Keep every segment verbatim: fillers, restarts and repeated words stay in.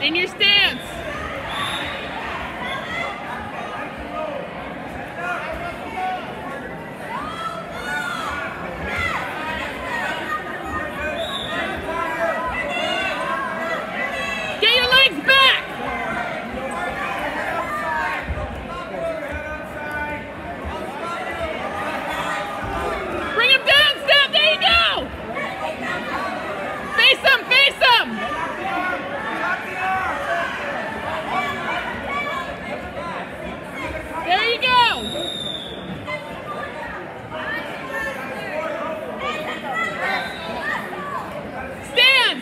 In your stance. Get your legs back. Bring him down, Steph. There you go. Face him, face him. There you go. Stance.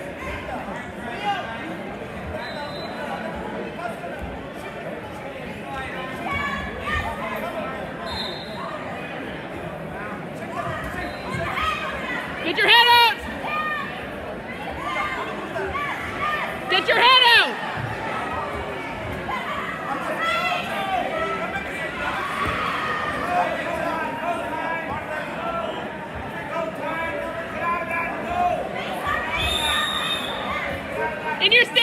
Get your head out. Get your head out. In your